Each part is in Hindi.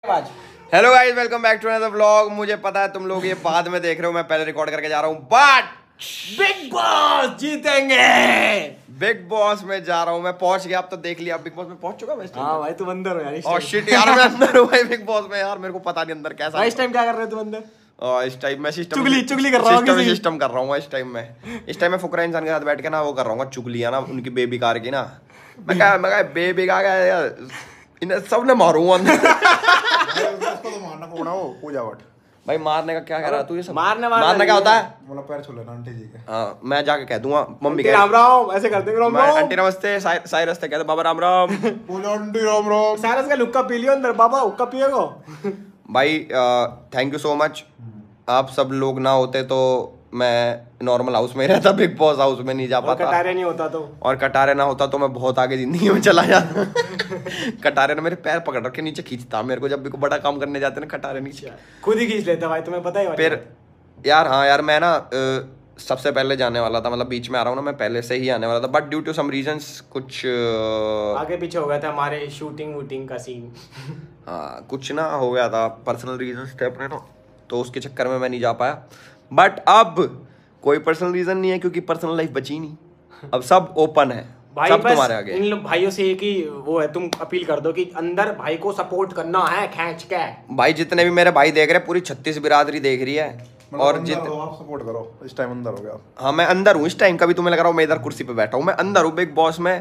Hello guys, welcome back to another vlog. मुझे पता है तुम लोग ये बाद में देख रहे हो, मैं पहले रिकॉर्ड करके जा रहा हूँ, बट बिग बॉस जीतेंगे। बिग बॉस में जा रहा हूँ मैं। पहुंच गया, अब तो देख लिया, अब बिग बॉस में पहुंच चुका मैं। हाँ भाई तुम अंदर हो यार। और शिट यार, मैं अंदर हूँ भाई बिग बॉस में। यार मेरे को पता नहीं अंदर कैसा भाई इस टाइम क्या कर रहे हो तुम अंदर? इस टाइम मैं सिस्टम चुगली कर रहा हूँ। सिस्टम कर रहा हूँ इस टाइम मैं फुकरा इंसान के साथ बैठ के ना वो कर रहा हूँ चुगलियाँ ना, उनकी बेबी कार की ना। मैं कहा बेबी का यार इन्हें सबने मारूंगा अंदर। उसको तो मारना पड़ा वो पूजावट। भाई मारने का क्या कह रहा तू? ये सब मारना क्या होता है? मतलब पैर छू लेना आंटी जी के। हाँ, मैं जाके कह दूंगा मम्मी के राम राम ऐसे करते हैं। राम राम आंटी नमस्ते, साइरस से कहते बाबा राम राम। पूजा आंटी राम राम। साइरस का लुक्का पी लियो अंदर। बाबा हुक्का पिएगो? भाई थैंक यू सो मच। आप सब लोग ना होते तो मैं नॉर्मल हाउस में रहता, बिग बॉस हाउस में नहीं जा पाता। कटारे नहीं होता तो, और कटारे ना होता तो मैं बहुत आगे जिंदगी में चला जाता। कटारे ने मेरे पैर पकड़ रखे, नीचे खींचता मेरे को। जब भी कोई बड़ा काम करने जाते ना कटारे नीचे खुद ही खींच लेता भाई, तुम्हें पता ही। फिर यार हाँ यार, मैं ना सबसे पहले जाने वाला था, मतलब बीच में आ रहा हूँ ना, मैं पहले से ही आने वाला था, but due to some reasons कुछ आगे पीछे हो गया था हमारे शूटिंग वूटिंग का सीन। हाँ कुछ ना हो गया था, पर्सनल रीजंस थे अपने ना, तो उसके चक्कर में मैं नहीं जा पाया। बट अब कोई पर्सनल रीजन नहीं है, क्योंकि पर्सनल लाइफ बची नहीं, अब सब ओपन है भाई। सब तुम्हारे आगे। इन लोग भाइयों से एक ही वो है, तुम अपील कर दो कि अंदर भाई को सपोर्ट करना है खींच के। भाई जितने भी मेरे भाई देख रहे हैं, पूरी 36 बिरादरी देख रही है। और आप सपोर्ट करो। इस टाइम अंदर हो गया। हाँ मैं अंदर हूँ इस टाइम। कभी तुम्हें लग रहा हो मैं इधर कुर्सी पे बैठा हूँ, मैं अंदर हूँ बिग बॉस में।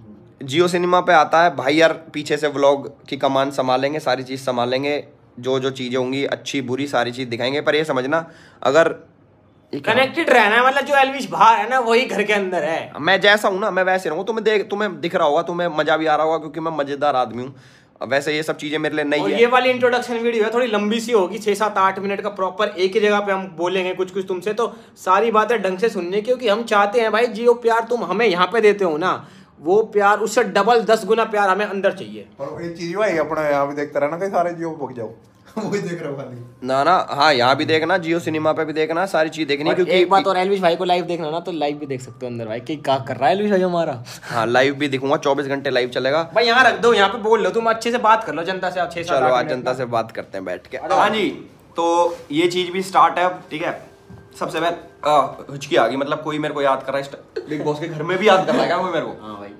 जियो सिनेमा पे आता है भाई यार, पीछे से व्लॉग की कमान संभालेंगे, सारी चीज संभालेंगे, जो जो चीजें होंगी अच्छी बुरी सारी चीज दिखाएंगे। पर ये समझना, अगर कनेक्टेड रहना है, मतलब जो एल्विश बाहर है ना वही घर के अंदर है। मैं जैसा हूँ ना मैं वैसे रहूँ। तुम्हें दिख रहा होगा, तुम्हें मजा भी आ रहा होगा, क्योंकि मैं मजेदार आदमी हूँ। वैसे ये सब चीजें मेरे लिए नहीं है। ये वाली इंट्रोडक्शन वीडियो है, थोड़ी लंबी सी होगी, 6-7-8 मिनट का प्रॉपर एक ही जगह पे हम बोलेंगे कुछ कुछ तुमसे, तो सारी बातें ढंग से सुनने, क्योंकि हम चाहते हैं भाई जो प्यार तुम हमें यहाँ पे देते हो ना, वो प्यार उससे डबल 10 गुना प्यार हमें अंदर चाहिए। और एक चीज भाई अपने यहाँ भी देखते रहना, कई सारे जियो भग जाओ। वही देख रहे हो खाली ना। हाँ यहाँ भी देखना, जियो सिनेमा पे भी देखना, सारी चीज देखनी। क्योंकि एक बात और, एल्विश भाई को लाइव देखना ना, तो लाइव भी देख सकते हो अंदर भाई, क्या कर रहा है एल्विश भाई हमारा। हाँ लाइव भी दिखूंगा, 24 घंटे लाइव चलेगा भाई। यहाँ रख दो, यहाँ पे बोल लो, तुम अच्छे से बात कर लो जनता से। आप 6-7 चलो आज जनता से बात करते हैं बैठ के। हाँ जी, तो ये चीज भी स्टार्ट है, ठीक है। सबसे पहले हिचकी आ गई, मतलब कोई मेरे को याद कर रहा है, बिग बॉस के घर में भी याद कर रहा है क्या कोई मेरे को? हाँ भाई,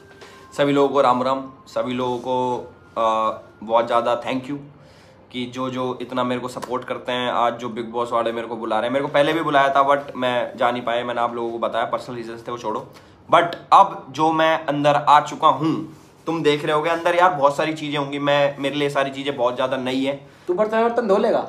सभी लोगों को राम राम, सभी लोगों को बहुत ज़्यादा थैंक यू कि जो जो इतना मेरे को सपोर्ट करते हैं। आज जो बिग बॉस वाले मेरे को बुला रहे हैं, मेरे को पहले भी बुलाया था बट मैं जा नहीं पाया, मैंने आप लोगों को बताया, पर्सनल रीजंस थे वो छोड़ो। बट अब जो मैं अंदर आ चुका हूँ, तुम देख रहे होगे अंदर यार बहुत सारी चीज़ें होंगी। मेरे लिए सारी चीज़ें बहुत ज़्यादा नई है। तू बर्तन धो लेगा?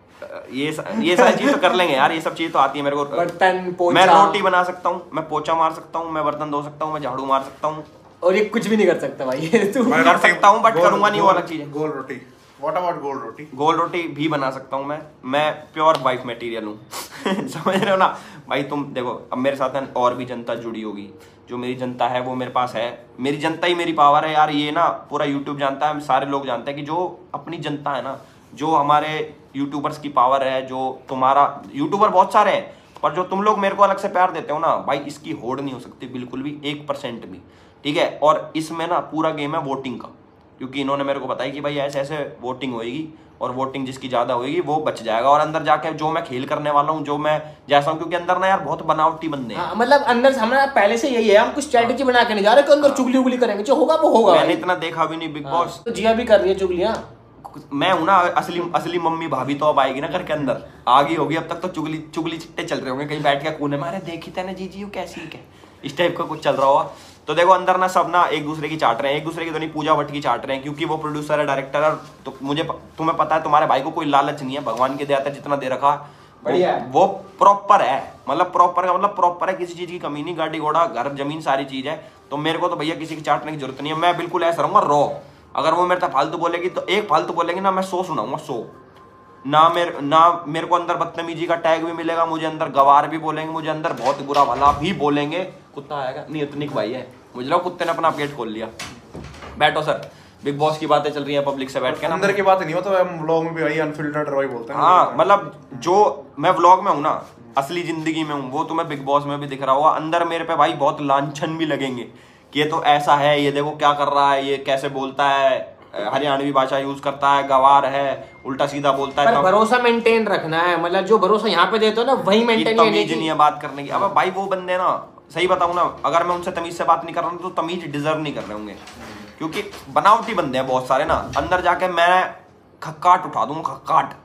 ये सारी चीज़ तो कर लेंगे यार, ये सब चीज़ तो आती है मेरे को। बर्तन पोछा, मैं रोटी बना सकता हूँ, मैं पोछा मार सकता हूँ, मैं बर्तन धो सकता हूँ, मैं झाड़ू मार सकता हूँ, और ये कुछ भी नहीं कर सकता भाई। तू मैं कर सकता हूँ बट करूंगा नहीं, वो अलग चीज़ है। गोल रोटी, व्हाट अबाउट गोल रोटी? गोल रोटी भी बना सकता हूँ मैं प्योर वाइफ मटेरियल हूँ। समझ रहे हो ना भाई? तुम देखो अब मेरे साथ और भी जनता जुड़ी होगी, जो मेरी जनता है वो मेरे पास है। मेरी जनता ही मेरी पावर है यार। ये ना पूरा यूट्यूब जानता है, सारे लोग जानते हैं कि जो अपनी जनता है ना, जो हमारे यूट्यूबर्स की पावर है, जो तुम्हारा यूट्यूबर बहुत सारे हैं, पर जो तुम लोग मेरे को अलग से प्यार देते हो ना भाई, इसकी होड़ नहीं हो सकती बिल्कुल भी, 1% भी, ठीक है। और इसमें ना पूरा गेम है वोटिंग का, क्योंकि इन्होंने मेरे को बताया कि भाई ऐसे ऐसे वोटिंग होएगी, और वोटिंग जिसकी ज़्यादा होएगी वो बच जाएगा। और अंदर जाके जो मैं खेल करने वाला हूँ, जो मैं जैसा हूँ, क्योंकि अंदर ना यार बहुत बनावटी बंदे हैं। हाँ, मतलब अंदर हमारा पहले से यही है, हम कुछ स्ट्रेटेजी बना के नहीं जा रहे कि अंदर चुगली उगली करेंगे, जो होगा वो होगा। मैंने इतना देखा भी नहीं बिग बॉस। तो जिया भी कर रही है चुगलियाँ। मैं हूं ना असली मम्मी भाभी, तो अब आएगी ना घर के अंदर, आगी होगी। अब तक तो चुगली चिट्टे चल रहे होंगे कहीं बैठ के कोने में, अरे देखी तेने जीजी कैसी क्या, इस टाइप का कुछ चल रहा होगा। तो देखो अंदर ना सब ना एक दूसरे की चाट रहे हैं, एक दूसरे की तो नहीं, पूजा भट्ट की चाट रहे हैं, क्योंकि वो प्रोड्यूसर है, डायरेक्टर है। तो तुम्हें पता है तुम्हारे भाई को कोई लालच नहीं है, भगवान के देता जितना दे रखा बढ़िया, वो प्रॉपर है। मतलब प्रॉपर का मतलब प्रॉपर है, किसी चीज की कमी नहीं, गाड़ी घोड़ा घर जमीन सारी चीज है। तो मेरे को तो भैया किसी की चाटने की जरूरत नहीं है, मैं बिल्कुल ऐसा रहूंगा रॉ। अगर वो मेरे साथ फालतू बोलेगी तो एक फालतू बोलेगी ना, मैं 100 सुनाऊंगा, 100 ना। मेरे को अंदर बदतमीजी का टैग भी मिलेगा, मुझे अंदर गवार भी बोलेंगे, मुझे अंदर बहुत बुरा भला भी बोलेंगे। कुत्ता आएगा नहीं, इतनी भाई है, मुझे लगा कुत्ते ने अपना गेट खोल लिया। बैठो सर, बिग बॉस की बातें चल रही है पब्लिक से बैठ के ना। अंदर की बात नहीं हो तो हम व्लॉग में भी वही अनफिल्टर्ड वही बोलते हैं। हाँ मतलब जो मैं व्लॉग में हूँ ना, असली जिंदगी में हूँ, वो तुम्हें बिग बॉस में भी दिख रहा होगा। अंदर मेरे पे भाई बहुत लांछन भी लगेंगे कि ये तो ऐसा है, ये देखो क्या कर रहा है, ये कैसे बोलता है, हरियाणवी भाषा यूज करता है, गवार है, उल्टा सीधा बोलता है। पर भरोसा मेंटेन रखना है, मतलब जो भरोसा यहाँ पे देते हो ना वही मेंटेन तमीज नहीं है बात करने की। अब भाई वो बंदे ना, सही बताऊं ना, अगर मैं उनसे तमीज से बात नहीं कर रहा हूँ तो तमीज डिजर्व नहीं कर रहे होंगे, क्योंकि बनावटी बंदे हैं बहुत सारे ना। अंदर जाके मैं खक्काट उठा दूंगा, खक्काट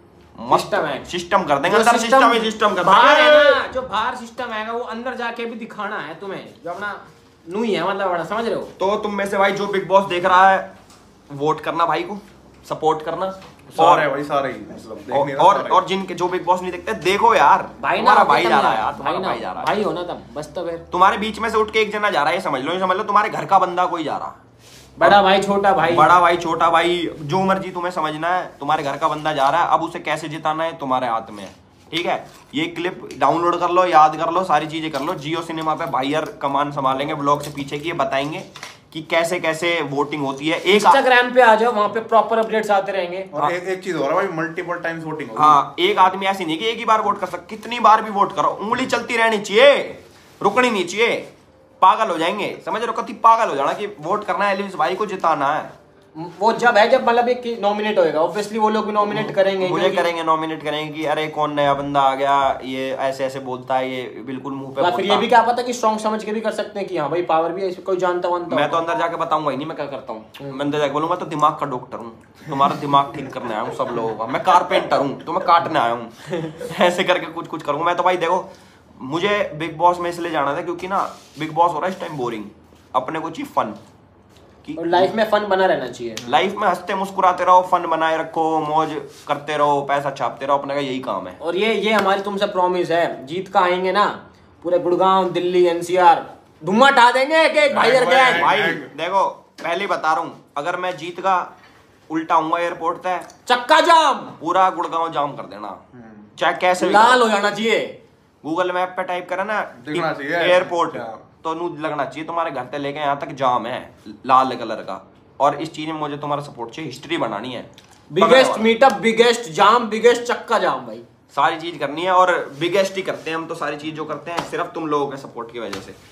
सिस्टम कर देंगे, अंदर सिस्टम कर बाहर है ना, जो बाहर सिस्टम आएगा वो अंदर जाके भी दिखाना है तुम्हें, जो अपना नूई है, मतलब बड़ा, समझ रहे हो। तो तुम में से भाई जो बिग बॉस देख रहा है, वोट करना भाई को, सपोर्ट करना। सारे भाई सारे ही मतलब और जिनके जो बिग बॉस नहीं देखते, देखो यार भाई तुम्हारा भाई जा रहा है यार, तुम्हारा भाई जा रहा है, भाई हो ना तब बस। तो फिर तुम्हारे बीच में से उठ के एक जना जा रहा है, ये समझ लो तुम्हारे घर का बंदा कोई जा रहा, बड़ा भाई छोटा भाई, बड़ा भाई छोटा भाई, जो मर्जी तुम्हें समझना है, तुम्हारे घर का बंदा जा रहा है। अब उसे कैसे जिताना है तुम्हारे हाथ में है, ठीक है। ये क्लिप डाउनलोड कर लो, याद कर लो, सारी चीजें कर लो। जियो सिनेमा पे भाईयर कमान संभालेंगे ब्लॉग से पीछे की, ये बताएंगे कि कैसे कैसे वोटिंग होती है। इंस्टाग्राम पे आ जाओ, वहां पे प्रॉपर अपडेट्स आते रहेंगे। और एक चीज हो रहा है भाई, मल्टीपल टाइम्स वोटिंग होगी। हाँ, एक आदमी ऐसी नहीं कि एक ही बार वोट कर सकता, कितनी बार भी वोट करो, उंगली चलती रहनी चाहिए, रुकनी नहीं चाहिए। पागल हो जाएंगे, समझ रहे हो, कति पागल हो जाना कि वोट करना है, एलिविस भाई को जिताना है। वो जब मतलब एक नॉमिनेट होएगा, ऑब्वियसली वो लोग भी नॉमिनेट करेंगे, मुझे करेंगे, नॉमिनेट करेंगे कि अरे कौन नया बंदा आ गया, ये ऐसे ऐसे बोलता है, ये बिल्कुल मुंह पे बोलता। फिर ये भी क्या पता कि स्ट्रॉन्ग समझ के भी कर सकते हैं कि हाँ भाई पावर भी है, कोई जानता वानता। मैं तो अंदर जाके बताऊंगा ही नहीं मैं क्या करता हूँ। मैं अंदर जाके बोलूंगा तो दिमाग का डॉक्टर हूँ, तुम्हारा दिमाग ठीक करने आया हूँ सब लोगों का, मैं कारपेंटर हूँ, तो मैं काटने आया हूँ ऐसे करके कुछ करूंगा मैं तो। भाई देखो, मुझे बिग बॉस में इसलिए जाना था क्योंकि ना बिग बॉस हो रहा है इस टाइम बोरिंग, अपने को चाहिए फन, और लाइफ में फन बना रहना चाहिए। लाइफ में हंसते मुस्कुराते रहो, फन बनाए रखो, मौज करते रहो, पैसा छापते रहो, अपने का यही काम है। और ये हमारी तुमसे प्रॉमिस है, जीत का आएंगे ना पूरे गुड़गांव, दिल्ली, एनसीआर धुआं उठा देंगे एक भाई देखो पहले बता रहा हूँ, अगर मैं जीत का उल्टा आऊंगा एयरपोर्ट पे, चक्का जाम, पूरा गुड़गांव जाम कर देना, चाहे कैसे लाल हो जाना चाहिए। गूगल मैप पे टाइप करा ना एयरपोर्ट, तो नू लगना चाहिए तुम्हारे घर से लेके यहाँ तक जाम है लाल कलर का। और इस चीज में मुझे तुम्हारा सपोर्ट चाहिए, हिस्ट्री बनानी है, biggest meetup, biggest jam, biggest चक्का जाम, भाई सारी चीज करनी है। और बिगेस्ट ही करते हैं हम तो, सारी चीज जो करते हैं सिर्फ तुम लोगों के सपोर्ट की वजह से।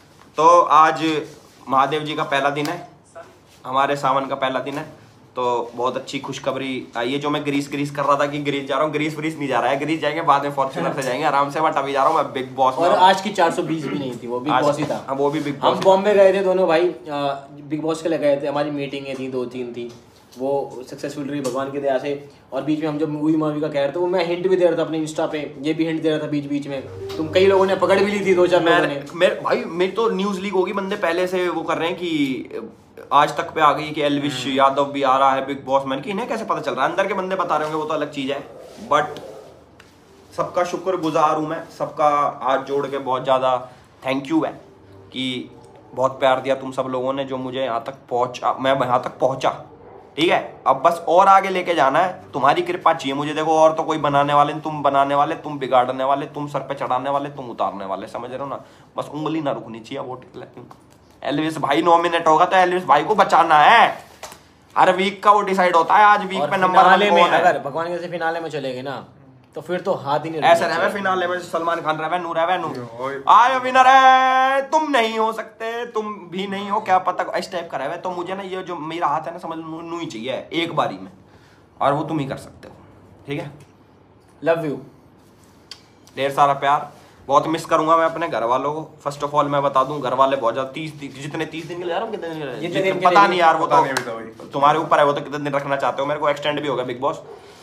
तो आज महादेव जी का पहला दिन है, हमारे सावन का पहला दिन है, तो बहुत अच्छी खुशखबरी आई है। जो मैं ग्रीस कर रहा था कि ग्रीस जा रहा हूँ, ग्रीस नहीं जा रहा है, ग्रीस जाएंगे बाद में, फॉर्च्यूनर से जाएंगे आराम से, बट अभी जा रहा हूँ मैं बिग बॉस। और आज की 420 भी नहीं थी, वो बिग बॉस ही था। हाँ, वो भी बिग बॉस। हम बॉम्बे गए थे दोनों भाई, बिग बॉस के लिए गए थे, हमारी मीटिंगें थी 2-3 थी, वो सक्सेसफुल रही भगवान की दया से। और बीच में हम जब मूवी का कह रहे थे, वो मैं हिंट भी दे रहा था अपने इंस्टा पे, ये भी हिंट दे रहा था बीच में, तुम कई लोगों ने पकड़ भी ली थी, 2-4 लोगों ने। भाई मेरी तो न्यूज लीक होगी, बंदे पहले से वो कर रहे हैं कि आज तक पे आ गई कि एल्विश यादव भी आ रहा है बिग बॉस में, कि इन्हें कैसे पता चल रहा है, अंदर के बंदे बता रहे होंगे, वो तो अलग चीज है। बट सबका शुक्रगुजार हूं मैं, सबका हाथ जोड़ के बहुत ज्यादा थैंक यू है कि बहुत प्यार दिया तुम सब लोगों ने, जो मुझे यहाँ तक पहुंचा, मैं यहाँ तक पहुंचा, ठीक है। अब बस और आगे लेके जाना है, तुम्हारी कृपा चाहिए मुझे। देखो और तो कोई बनाने वाले, तुम बनाने वाले, तुम बिगाड़ने वाले, तुम सर पे चढ़ाने वाले, तुम उतारने वाले, समझ रहे हो ना। बस उंगली ना रुकनी चाहिए वोट के लिए। एल्विस भाई नॉमिनेट होगा तो एल्विस भाई को बचाना है, हर वीक का वो डिसाइड होता है, आज वीक पे नंबर में अगर भगवान के फिनाले में चले गए ना तो फिर तो हाथ ही नहीं ऐसा रहे फिनाले में सलमान खान रहे, नू आए विनर है, तुम नहीं हो सकते, तुम भी नहीं हो, क्या पता इस टाइप का रहे। तो मुझे ना ये जो मेरा हाथ है ना, समझ नू ही चाहिए एक बारी में, और वो तुम ही कर सकते हो, ठीक है। लव यू, ढेर सारा प्यार, बहुत मिस करूंगा मैं अपने घर वालों को। फर्स्ट ऑफ ऑल मैं बता दूं, घर वाले बहुत ज्यादा 30 दिन के लिए जा रहा हूँ, कितने दिन के लिए पता नहीं यार, वो तो तुम्हारे ऊपर है, वो तो कितने दिन रखना चाहते हो। मेरे को एक्सटेंड भी होगा बिग बॉस,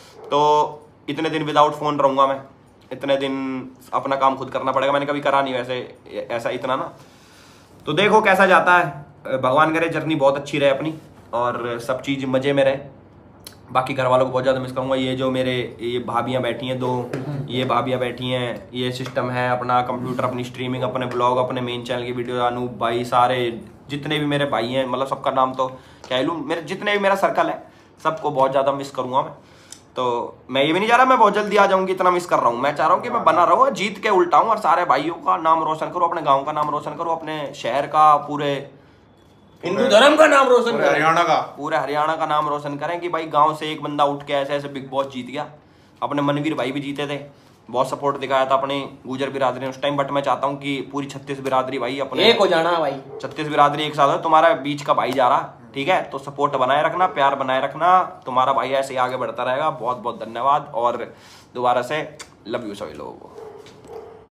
तो इतने दिन विदाउट फोन रहूंगा मैं, इतने दिन अपना काम खुद करना पड़ेगा, मैंने कभी करा नहीं वैसे ऐसा इतना ना। तो देखो कैसा जाता है, भगवान करे जर्नी बहुत अच्छी रहे अपनी, और सब चीज मजे में रहे। बाकी घर वालों को बहुत ज़्यादा मिस करूँगा। ये जो मेरे ये भाभियाँ बैठी हैं, 2 ये भाभियाँ बैठी हैं, ये सिस्टम है अपना, कंप्यूटर, अपनी स्ट्रीमिंग, अपने ब्लॉग, अपने मेन चैनल की वीडियो, अनूप भाई, सारे जितने भी मेरे भाई हैं, मतलब सबका नाम तो क्या लूँ, मेरे जितने भी मेरा सर्कल है सबको बहुत ज़्यादा मिस करूँगा मैं। तो मैं ये भी नहीं चाह रहा मैं बहुत जल्दी आ जाऊँगी, इतना मिस कर रहा हूँ। मैं चाह रहा हूँ कि मैं बना रहूँ, जीत के उल्टा हूँ, और सारे भाइयों का नाम रोशन करूँ, अपने गाँव का नाम रोशन करूँ, अपने शहर का, पूरे हिंदू धर्म का नाम रोशन करें, हरियाणा का, पूरे हरियाणा का नाम रोशन करें कि भाई गांव से एक बंदा उठ के ऐसे ऐसे बिग बॉस जीत गया। अपने मनवीर भाई भी जीते थे, बहुत सपोर्ट दिखाया था अपने गुजर बिरादरी ने उस टाइम। बट मैं चाहता हूँ कि पूरी 36 बिरादरी भाई अपने एक हो जाना भाई, 36 बिरादरी एक साथ हो। तुम्हारा बीच का भाई जा रहा, ठीक है, तो सपोर्ट बनाए रखना, प्यार बनाए रखना, तुम्हारा भाई ऐसे ही आगे बढ़ता रहेगा। बहुत बहुत धन्यवाद और दोबारा से लव यू सभी लोगों को।